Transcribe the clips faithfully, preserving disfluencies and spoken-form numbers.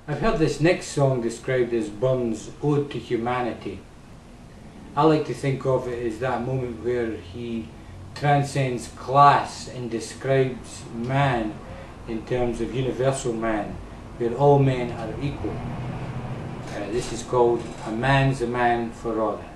I've heard this next song described as Burns' Ode to Humanity. I like to think of it as that moment where he transcends class and describes man in terms of universal man, where all men are equal. Uh, this is called A Man's a Man for All That.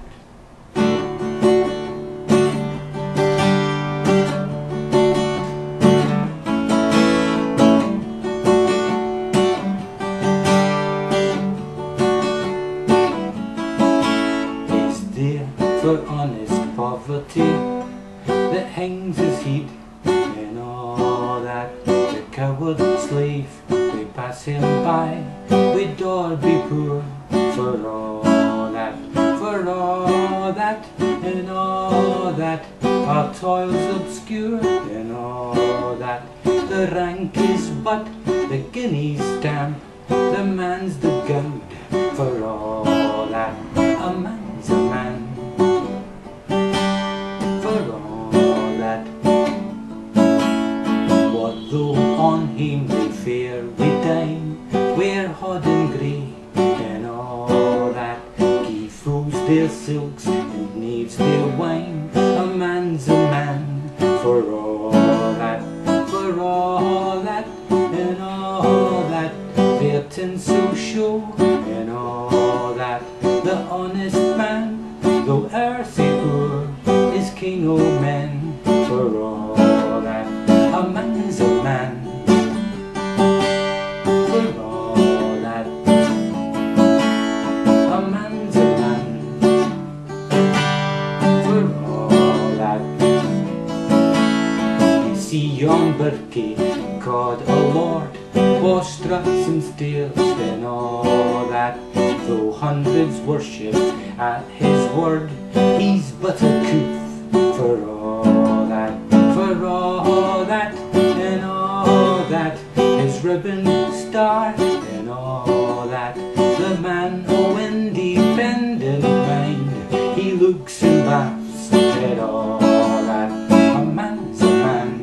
For honest poverty that hangs his head and all that, the coward slave they pass him by, we'd all be poor for all that, for all that and all that, our toils obscure and all that, the rank is but the guinea's stamp, the man's the goud for all that, a man's a man. On him they fare, we dine, wear hod and grey, and all that. Give fools their silks and knaves their wine. A man's a man for all that, for all that, and all that. Their tinsel show, and all that. The honest man, though earthly poor, is king o' men for all that. A man's a man. See yon birkie, God a Lord, was struts and stairs and all that. Though hundreds worship at his word, he's but a coof for all that, for all that and all that. His ribbon star and all that. The man o' independent mind, he looks and laughs at all that. A man's a man.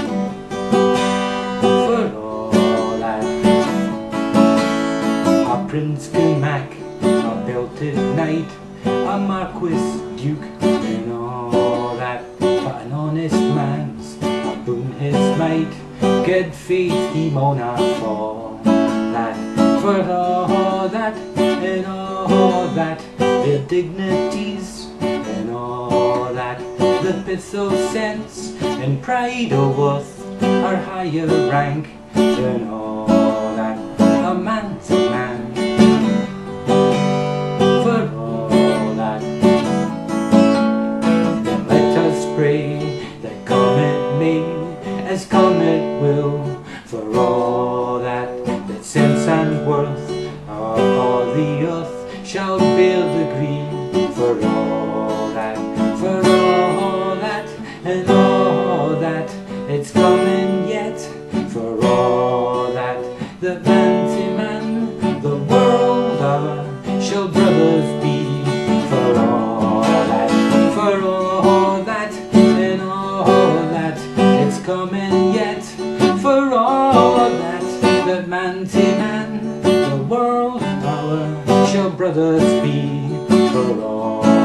Prince Mac, a belted knight, a marquis, duke, and all that. But an honest man's a boon his might, good faith he mauna fall that. For all that, and all that, their dignities, and all that, the pith of sense, and pride of worth, are higher rank than all that. A man's a man. That come it may, as come it will, for all that, that sense and worth of all the earth shall bear degree, for all that, for all that, and all that, it's coming yet, for all that, that man to man, the world our, shall brothers be, for all that, for all that, coming yet, for all that, that man to man, the world our, shall brothers be, for all